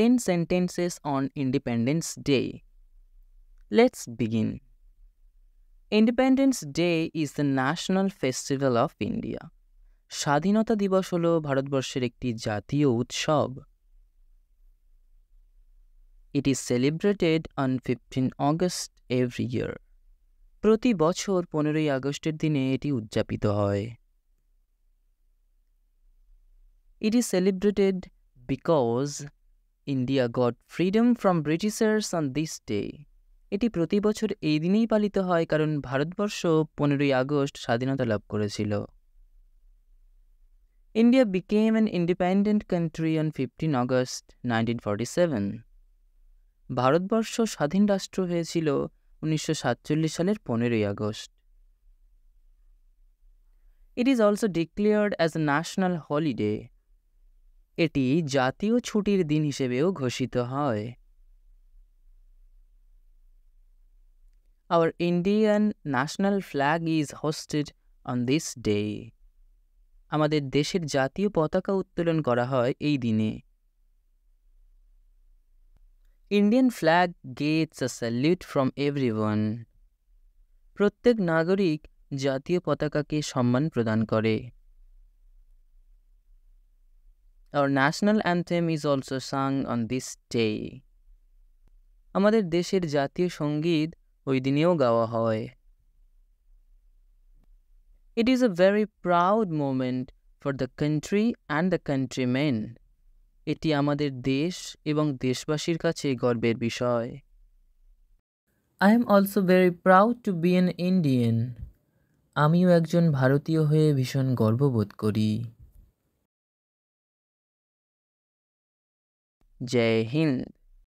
10 sentences on Independence Day. Let's begin. Independence Day is the national festival of India. স্বাধীনতা দিবস হলো ভারতবর্ষের একটি জাতীয় উৎসব। It is celebrated on 15 August every year. প্রতি বছর 15ই আগস্টের দিনে এটি উদযাপিত হয়। It is celebrated because India got freedom from Britishers on this day. এটি প্রতি বছর এই দিনেই পালিত হয় কারণ ভারতবর্ষ 15ই আগস্ট স্বাধীনতা লাভ করেছিল। India became an independent country on 15 August 1947. Bharatvarsha স্বাধীন রাষ্ট্র হয়েছিল 1947 সালের 15ই আগস্ট। It is also declared as a national holiday. এটি জাতীয় ছুটির দিন হিসেবেও ঘোষিত হয়। Our Indian national flag is hoisted on this day. আমাদের দেশের জাতীয় পতাকা উত্তোলন করা হয় এই দিনে। Indian flag gets a salute from everyone. প্রত্যেক নাগরিক জাতীয় পতাকাকে সম্মান প্রদান করে। Our national anthem is also sung on this day. আমাদের দেশের জাতীয় সঙ্গীত ওই দিনেও গাওয়া হয়। It is a very proud moment for the country and the countrymen. এটি আমাদের দেশ এবং দেশবাসীর কাছে গর্বের বিষয়। I am also very proud to be an Indian. আমিও একজন ভারতীয় হয়ে ভীষণ গর্ববোধ করি। জয় হিন্দ।